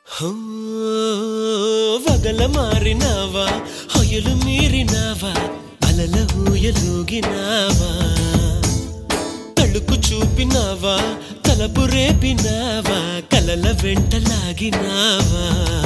హో వగల మారినావా హొయలు మీరినావా అలల ఊయలూగినావా తళుకు చూపినావా తలపు రేపినావా కలల వెంటలాగినావా